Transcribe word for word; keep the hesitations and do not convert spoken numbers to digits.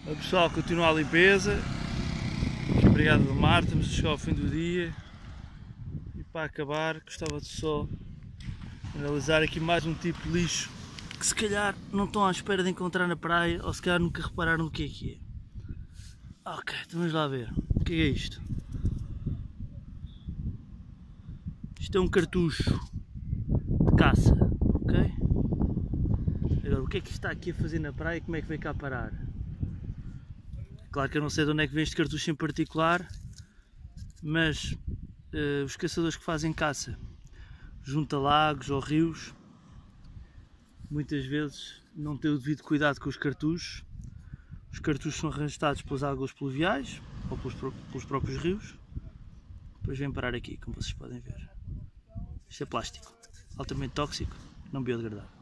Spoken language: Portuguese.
O pessoal continua a limpeza. Aqui a Brigada do Mar, estamos a chegar ao fim do dia. E para acabar, gostava de só analisar aqui mais um tipo de lixo que se calhar não estão à espera de encontrar na praia, ou se calhar nunca repararam o que é que é. Ok, então vamos lá ver. O que é isto? Isto é um cartucho de caça, ok? Agora, o que é que está aqui a fazer na praia e como é que veio cá parar? Claro que eu não sei de onde é que vem este cartucho em particular, mas uh, os caçadores que fazem caça junto a lagos ou rios, muitas vezes não têm o devido cuidado com os cartuchos. Os cartuchos são arrastados pelas águas pluviais ou pelos, pelos próprios rios, depois vêm parar aqui, como vocês podem ver. Isto é plástico, altamente tóxico, não biodegradável.